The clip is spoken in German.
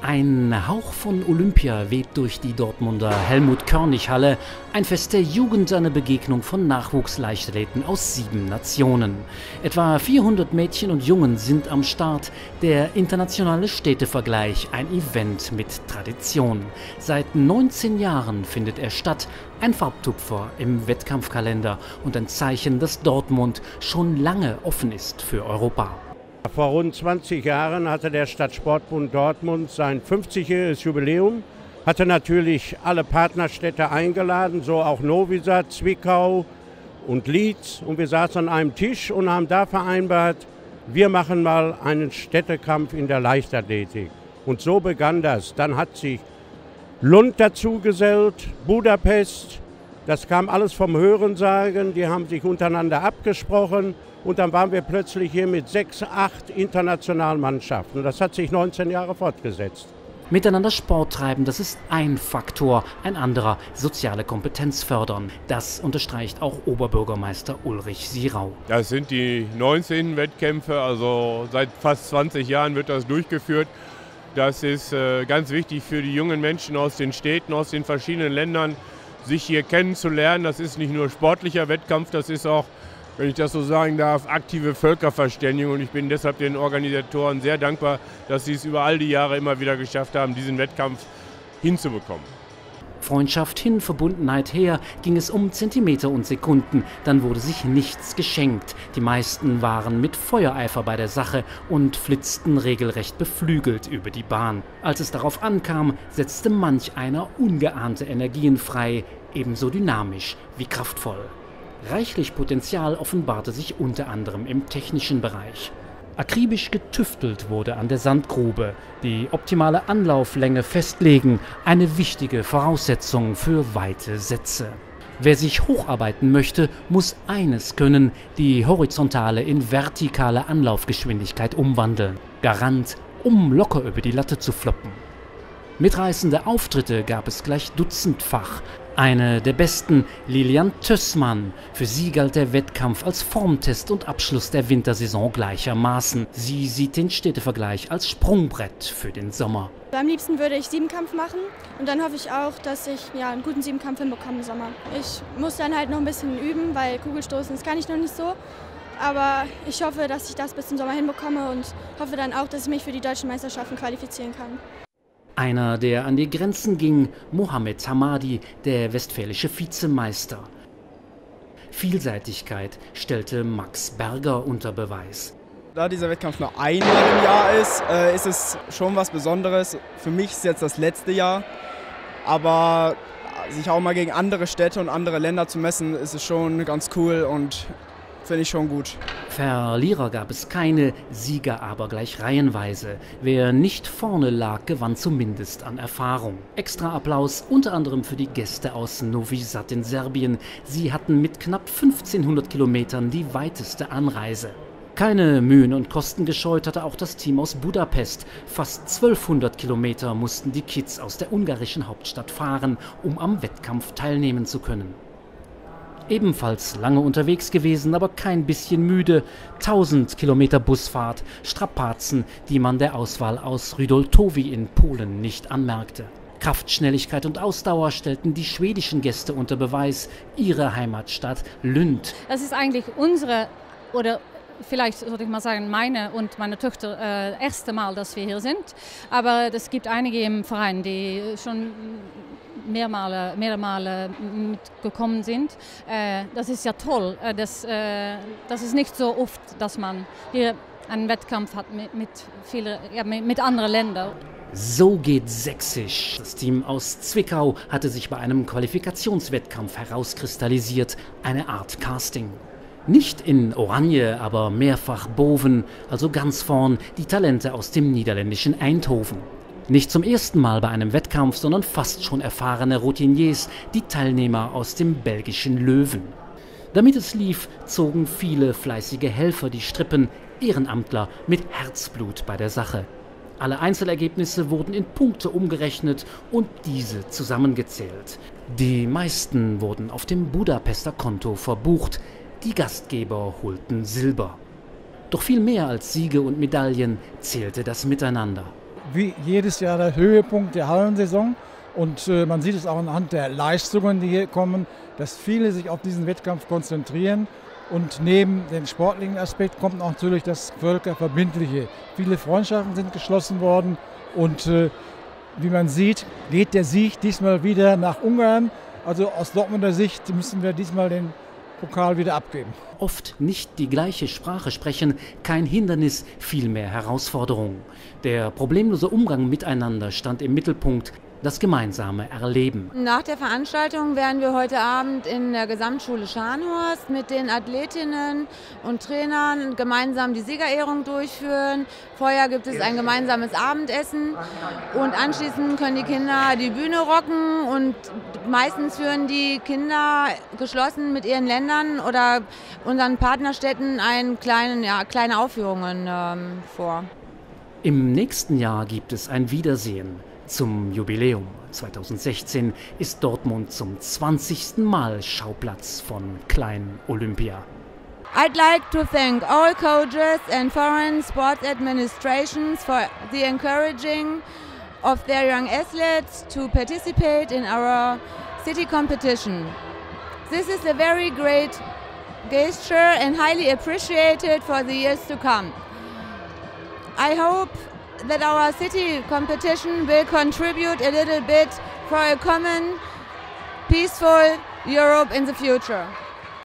Ein Hauch von Olympia weht durch die Dortmunder Helmut-Körnig-Halle. Ein Fest der Jugend, eine Begegnung von Nachwuchsleichtathleten aus 7 Nationen. Etwa 400 Mädchen und Jungen sind am Start. Der internationale Städtevergleich, ein Event mit Tradition. Seit 19 Jahren findet er statt. Ein Farbtupfer im Wettkampfkalender und ein Zeichen, dass Dortmund schon lange offen ist für Europa. Vor rund 20 Jahren hatte der Stadtsportbund Dortmund sein 50-jähriges Jubiläum, hatte natürlich alle Partnerstädte eingeladen, so auch Novi Sad, Zwickau und Lietz. Und wir saßen an einem Tisch und haben da vereinbart, wir machen mal einen Städtekampf in der Leichtathletik. Und so begann das. Dann hat sich Lund dazu gesellt, Budapest, das kam alles vom Hörensagen, die haben sich untereinander abgesprochen. Und dann waren wir plötzlich hier mit 6, 8 internationalen Mannschaften. Und das hat sich 19 Jahre fortgesetzt. Miteinander Sport treiben, das ist ein Faktor, ein anderer soziale Kompetenz fördern. Das unterstreicht auch Oberbürgermeister Ulrich Sirau. Das sind die 19 Wettkämpfe, also seit fast 20 Jahren wird das durchgeführt. Das ist ganz wichtig für die jungen Menschen aus den Städten, aus den verschiedenen Ländern, sich hier kennenzulernen. Das ist nicht nur sportlicher Wettkampf, das ist auch, wenn ich das so sagen darf, aktive Völkerverständigung. Und ich bin deshalb den Organisatoren sehr dankbar, dass sie es über all die Jahre immer wieder geschafft haben, diesen Wettkampf hinzubekommen. Freundschaft hin, Verbundenheit her, ging es um Zentimeter und Sekunden. Dann wurde sich nichts geschenkt. Die meisten waren mit Feuereifer bei der Sache und flitzten regelrecht beflügelt über die Bahn. Als es darauf ankam, setzte manch einer ungeahnte Energien frei, ebenso dynamisch wie kraftvoll. Reichlich Potenzial offenbarte sich unter anderem im technischen Bereich. Akribisch getüftelt wurde an der Sandgrube. Die optimale Anlauflänge festlegen, eine wichtige Voraussetzung für weite Sätze. Wer sich hocharbeiten möchte, muss eines können: die horizontale in vertikale Anlaufgeschwindigkeit umwandeln. Garant, um locker über die Latte zu floppen. Mitreißende Auftritte gab es gleich dutzendfach. Eine der besten, Lilian Tössmann. Für sie galt der Wettkampf als Formtest und Abschluss der Wintersaison gleichermaßen. Sie sieht den Städtevergleich als Sprungbrett für den Sommer. Am liebsten würde ich Siebenkampf machen und dann hoffe ich auch, dass ich einen guten Siebenkampf hinbekomme im Sommer. Ich muss dann halt noch ein bisschen üben, weil Kugelstoßen, das kann ich noch nicht so. Aber ich hoffe, dass ich das bis zum Sommer hinbekomme und hoffe dann auch, dass ich mich für die deutschen Meisterschaften qualifizieren kann. Einer, der an die Grenzen ging, Mohamed Hamadi, der westfälische Vizemeister. Vielseitigkeit stellte Max Berger unter Beweis. Da dieser Wettkampf nur einmal im Jahr ist, ist es schon was Besonderes. Für mich ist es jetzt das letzte Jahr, aber sich auch mal gegen andere Städte und andere Länder zu messen, ist es schon ganz cool und finde ich schon gut. Verlierer gab es keine, Sieger aber gleich reihenweise. Wer nicht vorne lag, gewann zumindest an Erfahrung. Extra Applaus unter anderem für die Gäste aus Novi Sad in Serbien. Sie hatten mit knapp 1500 Kilometern die weiteste Anreise. Keine Mühen und Kosten gescheut hatte auch das Team aus Budapest. Fast 1200 Kilometer mussten die Kids aus der ungarischen Hauptstadt fahren, um am Wettkampf teilnehmen zu können. Ebenfalls lange unterwegs gewesen, aber kein bisschen müde. 1000 Kilometer Busfahrt, Strapazen, die man der Auswahl aus Rydoltowi in Polen nicht anmerkte. Kraft, Schnelligkeit und Ausdauer stellten die schwedischen Gäste unter Beweis. Ihre Heimatstadt Lund. Das ist eigentlich unsere, oder vielleicht sollte ich mal sagen, meine und meine Töchter erste Mal, dass wir hier sind. Aber es gibt einige im Verein, die schon mehrere Male mitgekommen sind. Das ist ja toll. Das ist nicht so oft, dass man hier einen Wettkampf hat mit anderen Ländern. So geht Sächsisch. Das Team aus Zwickau hatte sich bei einem Qualifikationswettkampf herauskristallisiert, eine Art Casting. Nicht in Oranje, aber mehrfach Boven, also ganz vorn die Talente aus dem niederländischen Eindhoven. Nicht zum ersten Mal bei einem Wettkampf, sondern fast schon erfahrene Routiniers, die Teilnehmer aus dem belgischen Löwen. Damit es lief, zogen viele fleißige Helfer die Strippen, Ehrenamtler mit Herzblut bei der Sache. Alle Einzelergebnisse wurden in Punkte umgerechnet und diese zusammengezählt. Die meisten wurden auf dem Budapester Konto verbucht. Die Gastgeber holten Silber. Doch viel mehr als Siege und Medaillen zählte das Miteinander. wie jedes Jahr der Höhepunkt der Hallensaison. Und man sieht es auch anhand der Leistungen, die hier kommen, dass viele sich auf diesen Wettkampf konzentrieren. Und neben dem sportlichen Aspekt kommt auch natürlich das Völkerverbindliche. Viele Freundschaften sind geschlossen worden und wie man sieht, geht der Sieg diesmal wieder nach Ungarn. Also aus Dortmunder Sicht müssen wir diesmal den Pokal wieder abgeben. Oft nicht die gleiche Sprache sprechen, kein Hindernis, vielmehr Herausforderung. Der problemlose Umgang miteinander stand im Mittelpunkt. Das gemeinsame Erleben. Nach der Veranstaltung werden wir heute Abend in der Gesamtschule Scharnhorst mit den Athletinnen und Trainern gemeinsam die Siegerehrung durchführen. Vorher gibt es ein gemeinsames Abendessen und anschließend können die Kinder die Bühne rocken und meistens führen die Kinder geschlossen mit ihren Ländern oder unseren Partnerstädten kleine Aufführungen vor. Im nächsten Jahr gibt es ein Wiedersehen. Zum Jubiläum 2016 ist Dortmund zum 20. Mal Schauplatz von Klein Olympia. I'd like to thank all coaches and foreign sports administrations for the encouraging of their young athletes to participate in our city competition. This is a very great gesture and highly appreciated for the years to come. I hope that our city competition will contribute a little bit for a common, peaceful Europe in the future.